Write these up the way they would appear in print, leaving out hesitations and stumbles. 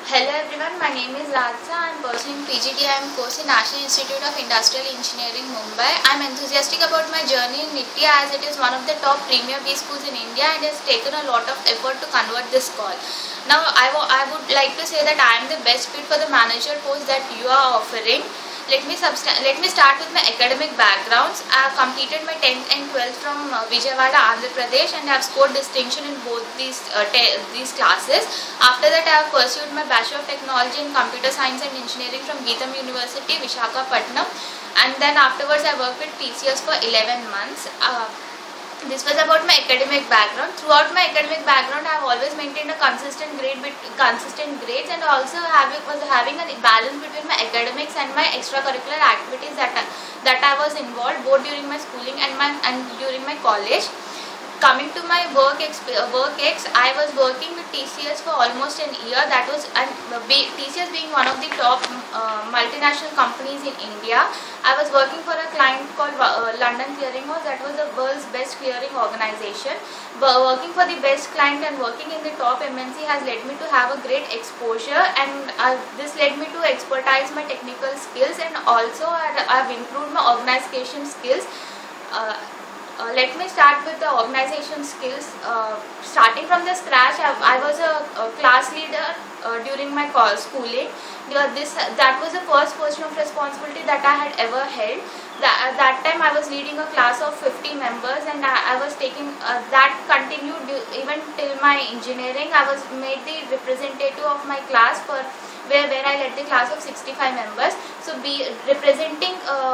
Hello everyone, my name is Radha. I am pursuing PGDIM course in National Institute of Industrial Engineering, Mumbai. I am enthusiastic about my journey in NITIA as it is one of the top premier B schools in India and has taken a lot of effort to convert this call. Now I would like to say that I am the best fit for the manager post that you are offering. Let me start with my academic backgrounds. I have completed my 10th and 12th from Vijayawada, Andhra Pradesh, and I have scored distinction in both these classes. After that, I have pursued my Bachelor of Technology in Computer Science and Engineering from Geetham University, Visakhapatnam, and then afterwards I worked with TCS for 11 months. This was about my academic background. Throughout my academic background, I have always maintained a consistent grades, and also was having a balance between my academics and my extracurricular activities that I was involved both during my schooling and during my college. Coming to my work ex, I was working with TCS for almost an year. That was TCS being one of the top multinational companies in India. I was working for a client called London Clearing House. That was the world's best clearing organization. But working for the best client and working in the top MNC has led me to have a great exposure, and this led me to expertise my technical skills, and also I've improved my organization skills. Let me start with the organization skills. Starting from the scratch, I was a class leader during my schooling. That was the first position of responsibility that I had ever held. That time I was leading a class of 50 members, and I was taking that continued even till my engineering. I was made the representative of my class for where I led the class of 65 members. So representing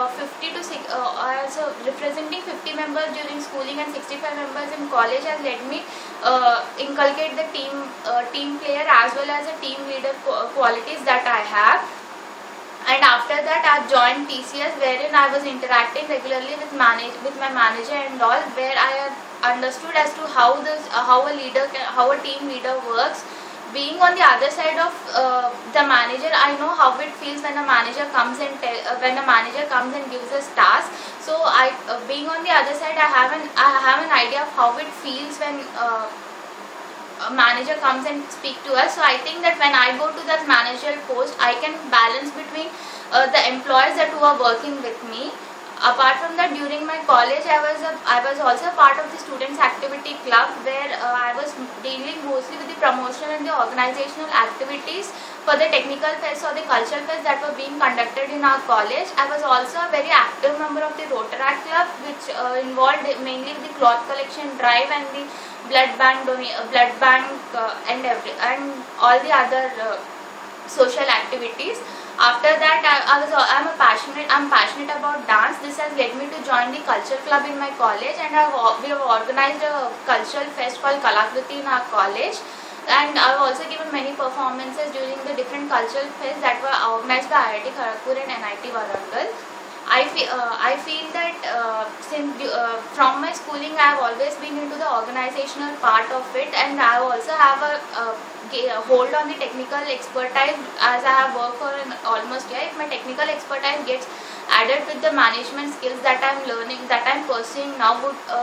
50 members during schooling and 65 members in college has led me inculcate the team player as well as the team leader qualities that I have. And after that, I joined TCS, wherein I was interacting regularly with my manager and all, where I had understood as to how a team leader works. Being on the other side of the manager, I know how it feels when a manager comes and gives us tasks. So being on the other side, I have an idea of how it feels when a manager comes and speak to us. So I think that when I go to that managerial post, I can balance between the employees who are working with me. Apart from that, during my college, I was also a part of the students activity club, where I was dealing mostly with the promotional and the organizational activities for the technical fest or the cultural fest that were being conducted in our college. I was also a very active member of the Rotaract Club, which involved mainly the cloth collection drive and the blood bank and all the other social activities. After that, I'm passionate about dance. This has led me to join the culture club in my college, and we have organized a cultural fest called Kalakriti in our college. And I have also given many performances during the different cultural fests that were organized by IIT Kharagpur and NIT Warangal. I feel that from my schooling, I have always been into the organizational part of it, and I also have a hold on the technical expertise as I have worked for almost a year. If my technical expertise gets added with the management skills that I am learning, that I am pursuing now,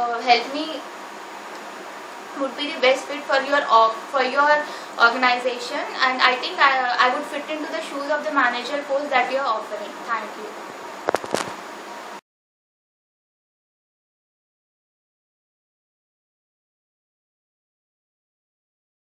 would be the best fit for your organization, and I think I would fit into the shoes of the manager post that you are offering. Thank you.